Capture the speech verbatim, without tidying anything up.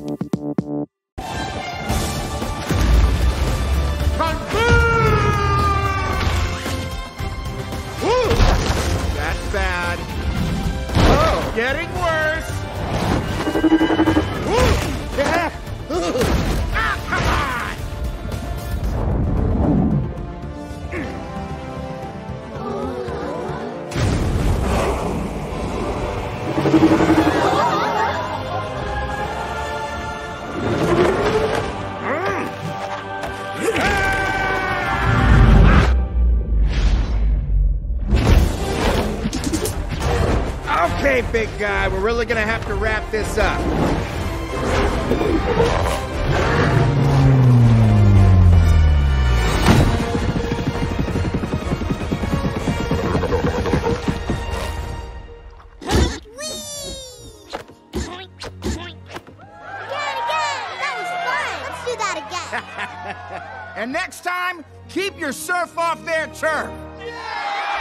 Kung Fu! Woo! That's bad. Oh, getting worse. Woo! Yeah. Ah, come on! Okay, big guy, we're really gonna have to wrap this up. And next time, keep your surf off their turf. Yeah!